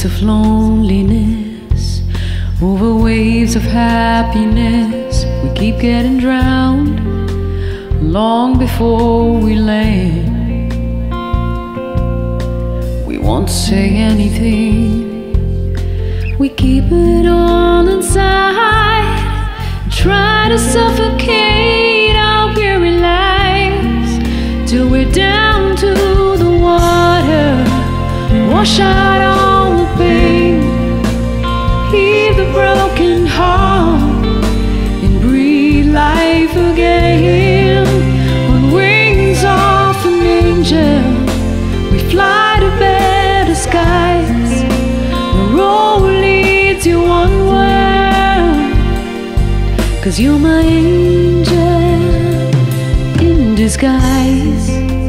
waves of loneliness, over waves of happiness, we keep getting drowned long before we land. We won't say anything, we keep it all inside, try to suffocate our weary lives till we're down to the water. Wash out all the pain, heal the broken heart, and breathe life again. On wings of an angel, we fly to better skies. The road leads you onward, 'cause you're my angel in disguise.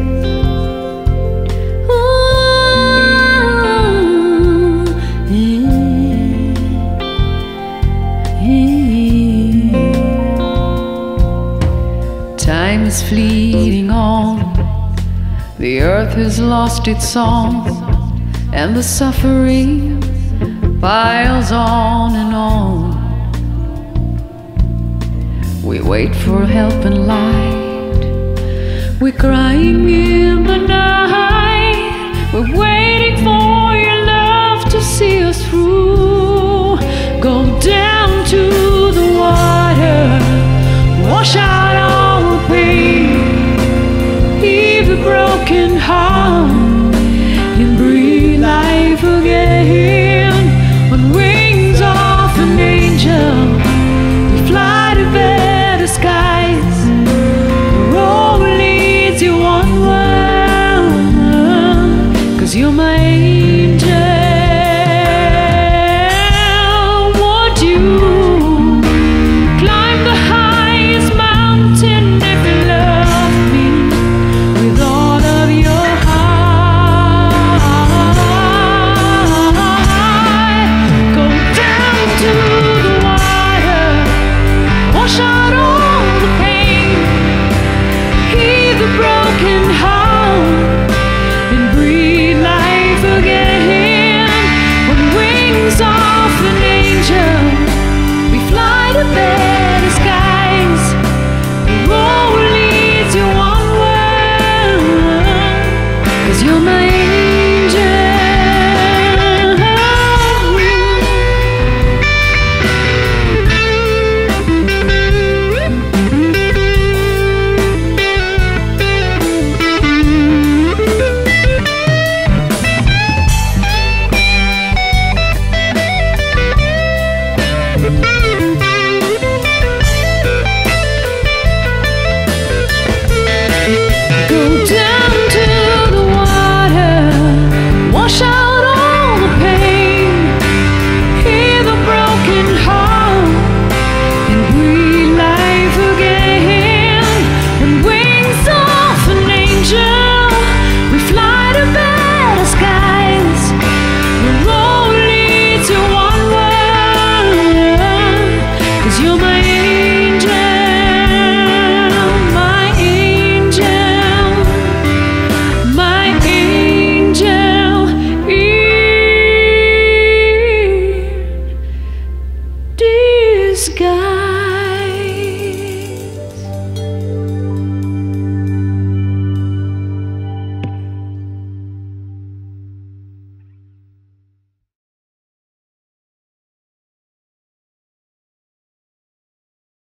Time is fleeting on, the earth has lost its song, and the suffering piles on and on. We wait for help and light, we're crying in the night, we're waiting for your love to see us through. Go down to the water, wash out all the pain, heal the broken heart, and breathe life again. On wings of an angel, we fly to better skies. The road leads you onward, 'cause you're my angel. Would you climb the highest mountain if you love me with all of your heart? Go down to the water, wash out all the pain, heal the broken heart, and breathe life again. On wings of an angel, we fly to better skies. The road leads you onward, 'cause you're my angel. Go down to the water, wash out all the pain, heal the broken heart, and breathe life again. On wings of an angel, we fly to better skies. The road leads you onward, 'cause you're my angel, my angel, my angel in disguise.